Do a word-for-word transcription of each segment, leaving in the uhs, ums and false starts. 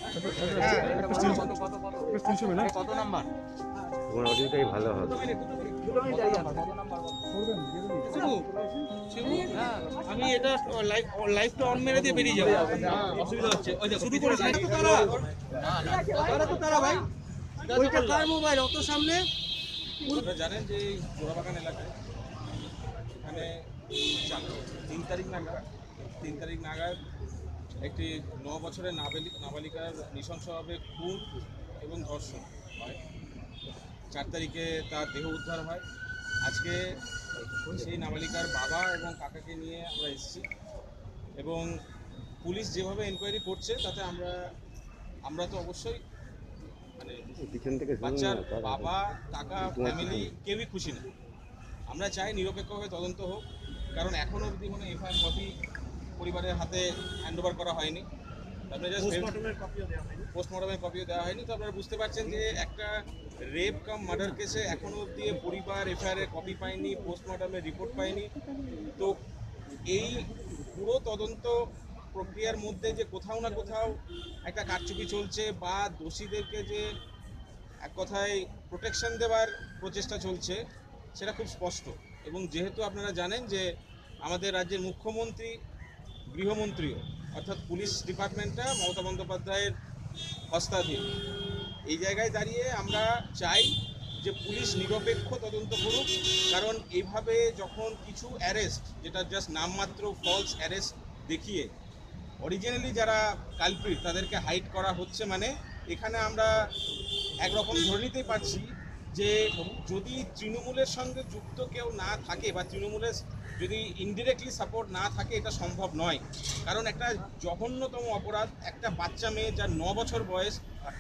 কত নাম্বার? তোমার অডিওটাই ভালো হবে। আমি এটা লাইভ লাইভটা অন মেরে দিয়ে বেরিয়ে যাবো, অসুবিধা হচ্ছে। ওই দেখো শুরু করেছে তো তারা, তারা তো তারা ভাই, ওইটা কার মোবাইল অত সামনে? আপনারা জানেন যে এই জোড়াবাগান এলাকায় এখানে তিন তারিখ নাগাদ তিন তারিখ নাগাদ একটি ন বছরের নাবালিক নাবালিকার নৃশংসভাবে খুন এবং ধর্ষণ হয়। চার তারিখে তার দেহ উদ্ধার হয়। আজকে সেই নাবালিকার বাবা এবং কাকাকে নিয়ে আমরা এসেছি এবং পুলিশ যেভাবে এনকোয়ারি করছে তাতে আমরা আমরা তো অবশ্যই মানে বাচ্চার বাবা কাকা ফ্যামিলি কেউই খুশি না। আমরা চাই নিরপেক্ষভাবে তদন্ত হোক, কারণ এখনও অবধি কোনো এফআইআর কপি পরিবারের হাতে হ্যান্ডওভার করা হয়নি। আপনারা জাস্ট পোস্টমর্টমের কপিও দেওয়া হয়নি। তো আপনারা বুঝতে পারছেন যে একটা রেপ কাম মার্ডার কেসে এখনও অবধি পরিবার এফআইআরের কপি পায়নি, পোস্টমর্টমের রিপোর্ট পায়নি। তো এই পুরো তদন্ত প্রক্রিয়ার মধ্যে যে কোথাও না কোথাও একটা কারচুপি চলছে বা দোষীদেরকে যে এক কথায় প্রোটেকশন দেওয়ার প্রচেষ্টা চলছে সেটা খুব স্পষ্ট। এবং যেহেতু আপনারা জানেন যে আমাদের রাজ্যের মুখ্যমন্ত্রী গৃহমন্ত্রীও অর্থাৎ পুলিশ ডিপার্টমেন্টটা মমতা বন্দ্যোপাধ্যায়ের হস্তাধীন, এই জায়গায় দাঁড়িয়ে আমরা চাই যে পুলিশ নিরপেক্ষ তদন্ত করুক। কারণ এইভাবে যখন কিছু অ্যারেস্ট, যেটা জাস্ট নামমাত্র ফলস অ্যারেস্ট দেখিয়ে অরিজিনালি যারা কালপ্রিট তাদেরকে হাইড করা হচ্ছে, মানে এখানে আমরা একরকম ধরে নিতেই পারছি যে যদি তৃণমূলের সঙ্গে যুক্ত কেউ না থাকে বা তৃণমূলের যদি ইনডিরেক্টলি সাপোর্ট না থাকে এটা সম্ভব নয়। কারণ একটা জঘন্যতম অপরাধ, একটা বাচ্চা মেয়ে যার ন বছর বয়স,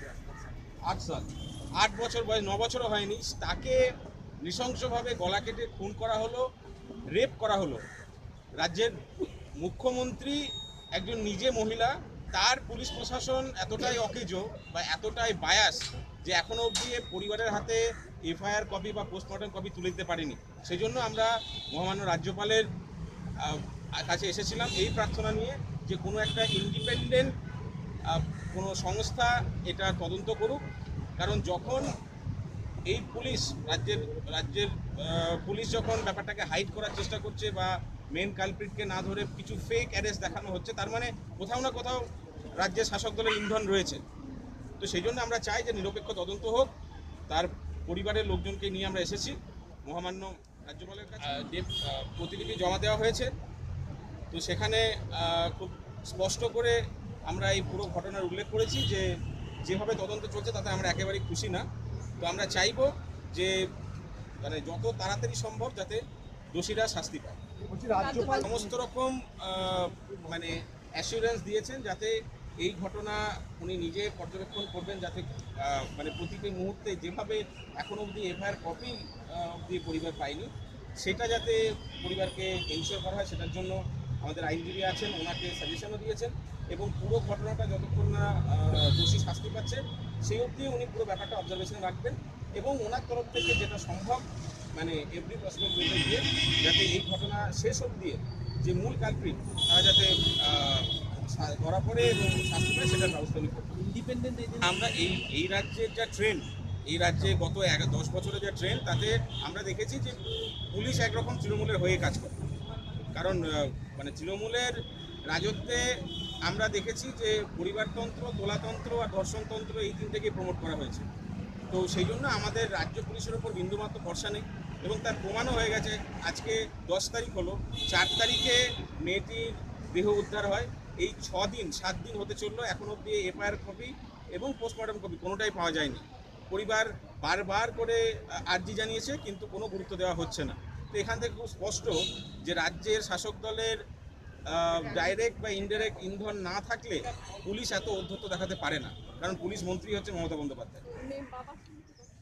আট সাল আট বছর বয়স, ন বছরও হয়নি, তাকে নৃশংসভাবে গলা কেটে খুন করা হলো, রেপ করা হলো। রাজ্যের মুখ্যমন্ত্রী একজন নিজে মহিলা, তার পুলিশ প্রশাসন এতটাই অকেজো বা এতটাই বায়াস যে এখনও অবধি পরিবারের হাতে এফআইআর কপি বা পোস্টমর্টম কপি তুলে দিতে পারেনি। সেই জন্য আমরা মহামান্য রাজ্যপালের কাছে এসেছিলাম এই প্রার্থনা নিয়ে যে কোনো একটা ইন্ডিপেন্ডেন্ট কোনো সংস্থা এটা তদন্ত করুক। কারণ যখন এই পুলিশ রাজ্যের রাজ্যের পুলিশ যখন ব্যাপারটাকে হাইড করার চেষ্টা করছে বা মেন কালপ্রিটকে না ধরে কিছু ফেক অ্যারেস্ট দেখানো হচ্ছে, তার মানে কোথাও না কোথাও রাজ্যের শাসক দলের ইন্ধন রয়েছে। তো সেই জন্য আমরা চাই যে নিরপেক্ষ তদন্ত হোক। তার পরিবারের লোকজনকে নিয়ে আমরা এসেছি, মহামান্য রাজ্যপালের কাছে প্রতিলিপি জমা দেওয়া হয়েছে। তো সেখানে খুব স্পষ্ট করে আমরা এই পুরো ঘটনার উল্লেখ করেছি যে যেভাবে তদন্ত চলছে তাতে আমরা একেবারেই খুশি না। তো আমরা চাইব যে মানে যত তাড়াতাড়ি সম্ভব যাতে দোষীরা শাস্তি পায়। সমস্ত রকম মানে অ্যাসিউরেন্স দিয়েছেন যাতে এই ঘটনা উনি নিজে পর্যবেক্ষণ করবেন, যাতে মানে প্রতিটি মুহূর্তে যেভাবে এখনও অবধি এফআইআর কপি অবধি পরিবার পায়নি সেটা যাতে পরিবারকে এনশিওর করা হয়, সেটার জন্য আমাদের আইনজীবী আছেন, ওনাকে সাজেশনও দিয়েছেন। এবং পুরো ঘটনাটা যতক্ষণ না দোষী শাস্তি পাচ্ছে সেই অবধি উনি পুরো ব্যাপারটা অবজারভেশনে রাখবেন এবং ওনার তরফ থেকে যেটা সম্ভব মানে এভরি পসিবল ওয়েতে দিয়ে যাতে এই ঘটনা শেষ অবধি যে মূল কালপ্রিট তারা যাতে ধরা পড়ে এবং শাস্তি পায় সেটার ব্যবস্থা নিতে ইন্ডিপেন্ডেন্ট। আমরা এই এই রাজ্যের যা ট্রেন্ড, এই রাজ্যে গত এক দশ বছরের যা ট্রেন্ড, তাতে আমরা দেখেছি যে পুলিশ একরকম তৃণমূলের হয়ে কাজ করে। কারণ মানে তৃণমূলের রাজত্বে আমরা দেখেছি যে পরিবারতন্ত্র, তোলাতন্ত্র আর ধর্ষণতন্ত্র এই তিনটেকেই প্রমোট করা হয়েছে। তো সেই জন্য আমাদের রাজ্য পুলিশের ওপর বিন্দুমাত্র ভরসা নেই এবং তার প্রমাণও হয়ে গেছে। আজকে দশ তারিখ হলো, চার তারিখে মেয়েটির দেহ উদ্ধার হয়। এই ছ দিন সাত দিন হতে চললো, এখন অবধি এফআইআর কপি এবং পোস্টমর্টম কপি কোনোটাই পাওয়া যায়নি। পরিবার বারবার করে আর্জি জানিয়েছে কিন্তু কোনো গুরুত্ব দেওয়া হচ্ছে না। তো এখান থেকে খুব স্পষ্ট যে রাজ্যের শাসক দলের ডাইরেক্ট বা ইনডাইরেক্ট ইন্ধন না থাকলে পুলিশ এত ঔদ্ধত্য দেখাতে পারে না, কারণ পুলিশ মন্ত্রী হচ্ছে মমতা বন্দ্যোপাধ্যায়।